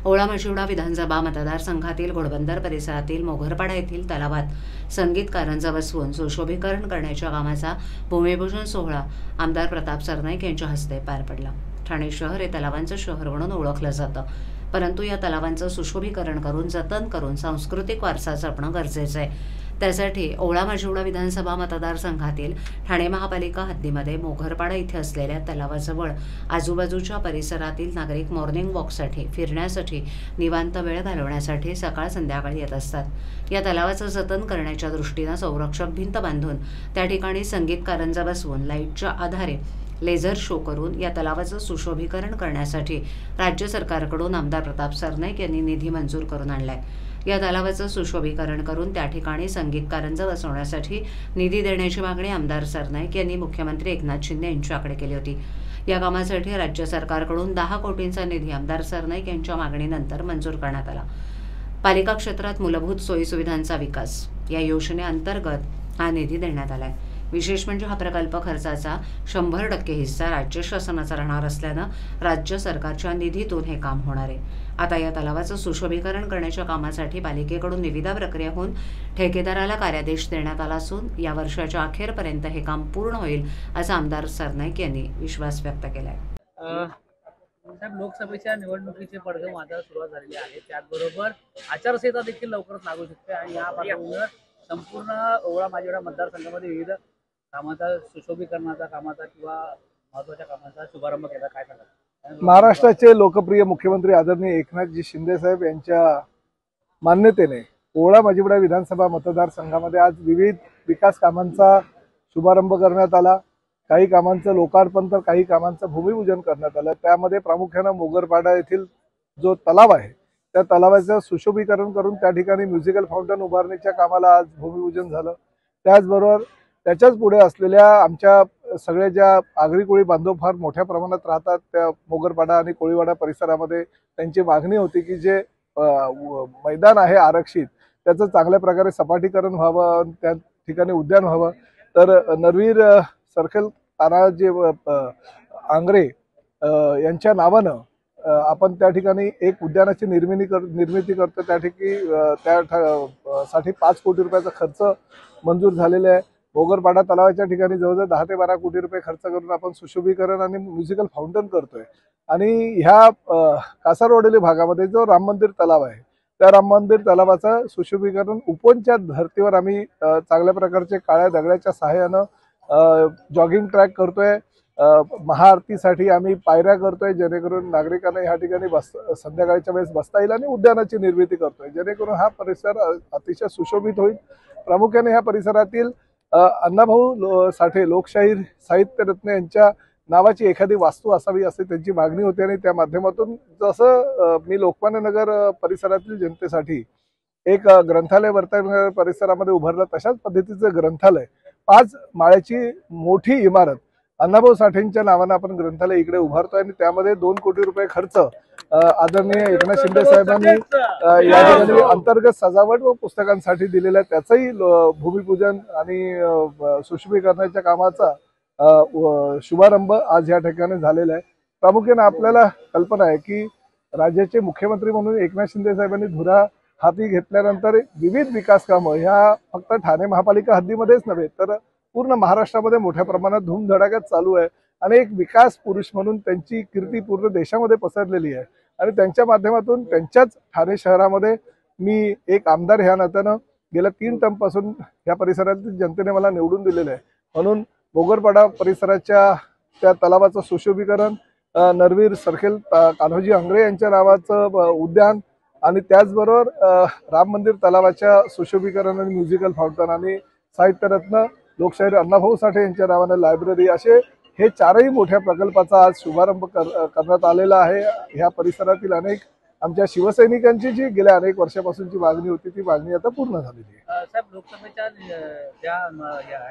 ओळा मशिवडा विधानसभा मतदारसंघातील घोडबंदर परिसरातील मोघरपाडा येथील तलावात संगीतकारांचा बसवून सुशोभीकरण करण्याच्या कामाचा भूमिपूजन सोहळा आमदार प्रताप सरनाईक यांच्या हस्ते पार पडला। ठाणे शहर हे तलावांचं शहर म्हणून ओळखलं जातं, परंतु या तलावांचं सुशोभीकरण करून जतन करून सांस्कृतिक वारसा जपणं गरजेचं आहे। त्यासाठी ओळा मशिवडा विधानसभा मतदारसंघातील ठाणे महापालिका हद्दीमध्ये मोघरपाडा इथे असलेल्या तलावाजवळ आजूबाजूच्या परिसरातील नागरिक मॉर्निंग वॉकसाठी, फिरण्यासाठी, निवांत वेळ घालवण्यासाठी सकाळ संध्याकाळी येत असतात। या तलावाचं जतन करण्याच्या दृष्टीनं संरक्षक भिंत बांधून त्या ठिकाणी संगीतकारांचा बसवून लाईटच्या आधारे लेझर शो करून या तलावाचं सुशोभीकरण करण्यासाठी राज्य सरकारकडून आमदार प्रताप सरनाईक यांनी निधी मंजूर करून आणलाय। या तलावाचं सुशोभीकरण करून त्या ठिकाणी संगीतकारांचा बसवण्यासाठी निधी देण्याची मागणी आमदार सरनाईक यांनी मुख्यमंत्री एकनाथ शिंदे यांच्याकडे केली होती। या कामासाठी राज्य सरकारकडून 10 कोटींचा निधी आमदार सरनाईक यांच्या मागणीनंतर मंजूर करण्यात आला। पालिका क्षेत्रात मूलभूत सोयीसुविधांचा विकास या योजनेअंतर्गत हा निधी देण्यात आलाय। विशेष म्हणजे हा प्रकल्प खर्चाचा 100% हिस्सा राज्य शासनाचा राहणार असल्यानं राज्य सरकारच्या निधीतून हे काम होणार आहे। आता या तलावाचं सुशोभीकरण करण्याच्या कामासाठी पालिकेकडून निविदा प्रक्रिया होऊन ठेकेदाराला कार्यादेश देण्यात आला असून या वर्षाच्या अखेरपर्यंत हे काम पूर्ण होईल असा आमदार सरनाईक यांनी विश्वास व्यक्त केला आहे। साहेब, लोकसभेच्या निवडणुकीचे पडघम आता सुरुवात झालेली आहे, त्याचबरोबर आचारसंहिता देखील लवकरच लागू शकते आणि या पार्श्वभूमीवर संपूर्ण ओळा मशिवडा मतदारसंघामध्ये विविध कामाचा, सुशोभीकरणाचा कामाचा किंवा महत्त्वाच्या कामाचा शुभारंभ केला, काय सांगाल? महाराष्ट्राचे लोकप्रिय मुख्यमंत्री आदरणीय एकनाथजी शिंदे साहेब यांच्या मान्यतेने ओळा मशिवडा विधानसभा मतदारसंघामध्ये आज विविध विकास कामांचा शुभारंभ करण्यात आला। काही कामांचं लोकार्पण तर काही कामांचं भूमिपूजन करण्यात आलं। त्यामध्ये प्रामुख्याने मोघरपाडा येथील जो तलाव आहे त्या तलावाचं सुशोभीकरण करून त्या ठिकाणी म्युझिकल फाउंटन उभारण्याच्या कामाला आज भूमिपूजन झालं। त्याचबरोबर त्याच्याच पुढे असलेल्या आमच्या सगळ्या ज्या आगरी कोळी बांधव फार मोठ्या प्रमाणात राहतात त्या मोघरपाडा आणि कोळीवाडा परिसरामध्ये त्यांची मागणी होती की जे मैदान आहे आरक्षित त्याचं चांगल्या प्रकारे सपाटीकरण व्हावं, त्या ठिकाणी उद्यान व्हावं। तर नरवीर सर्कल तानाजी आंग्रे यांच्या नावानं आपण त्या ठिकाणी एक उद्यानाची निर्मिती करतो। त्या ठिकाणी त्यासाठी 5 कोटी रुपयाचा खर्च मंजूर झालेला आहे। मोघरपाडा तलावाच्या ठिकाणी जवळजवळ 10 ते 12 कोटी रुपये खर्च करून आपण सुशोभीकरण आणि म्युझिकल फाउंटन करतोय। आणि ह्या कासारवडेली भागामध्ये जो राम मंदिर तलाव आहे त्या राम मंदिर तलावाचं सुशोभीकरण उपवनच्या धर्तीवर आम्ही चांगल्या प्रकारचे काळ्या दगडाच्या सहाय्यानं जॉगिंग ट्रॅक करतोय। महाआरतीसाठी आम्ही पायऱ्या करतोय जेणेकरून नागरिकांना ह्या ठिकाणी संध्याकाळच्या वेळेस बसता येईल आणि उद्यानाची निर्मिती करतोय जेणेकरून हा परिसर अतिशय सुशोभित होईल। प्रामुख्याने ह्या परिसरातील अण्णाभाऊ साठे लोकशाहीर साहित्य रत्न यांच्या नावाची एखादी वास्तू असावी अशी त्यांची मागणी होती आणि त्या माध्यमातून जसं मी लोकमान्य नगर परिसरातील जनतेसाठी एक ग्रंथालय वर्तनगर परिसरामध्ये उभारलं तशाच पद्धतीचं ग्रंथालय 5 माळ्याची मोठी इमारत अण्णाभाऊ साठेंच्या नावानं आपण ग्रंथालय इकडे उभारतोय आणि त्यामध्ये 2 कोटी रुपये खर्च आदरणीय एकनाथ शिंदे साहेबांनी या ठिकाणी अंतर्गत सजावट व पुस्तकांसाठी दिलेलं आहे। त्याचंही भूमिपूजन आणि सुशोभीकरणाच्या कामाचा शुभारंभ आज या ठिकाणी झालेला आहे। प्रामुख्याने आपल्याला कल्पना आहे की राज्याचे मुख्यमंत्री म्हणून एकनाथ शिंदे साहेबांनी धुरा हाती घेतल्यानंतर विविध विकास कामं ह्या फक्त ठाणे महापालिका हद्दीमध्येच नव्हे तर पूर्ण महाराष्ट्रामध्ये मोठ्या प्रमाणात धूमधडाक्यात चालू आहे आणि एक विकास पुरुष म्हणून त्यांची कीर्ती पूर्ण देशामध्ये पसरलेली आहे। आणि त्यांच्या माध्यमातून त्यांच्याच ठाणे शहरामध्ये मी एक आमदार ह्या नात्यानं गेल्या 3 टर्मपासून या परिसरातील जनतेने मला निवडून दिलेलं आहे। म्हणून मोघरपाडा परिसराच्या त्या तलावाचं सुशोभीकरण, नरवीर सर्कल कान्होजी आंग्रे यांच्या नावाचं उद्यान आणि त्याचबरोबर राम मंदिर तलावाच्या सुशोभीकरण आणि म्युझिकल फाउंटन आणि साहित्यरत्न लोकशाहीर अण्णाभाऊ साठे यांच्या नावानं लायब्ररी असे हे 4ही मोठ्या प्रकल्पाचा आज शुभारंभ करण्यात आलेला आहे। ह्या परिसरातील अनेक आमच्या शिवसैनिकांची जी गेल्या अनेक वर्षापासूनची मागणी होती ती मागणी आता पूर्ण झालेली आहे। साहेब, लोकसभेच्या ज्या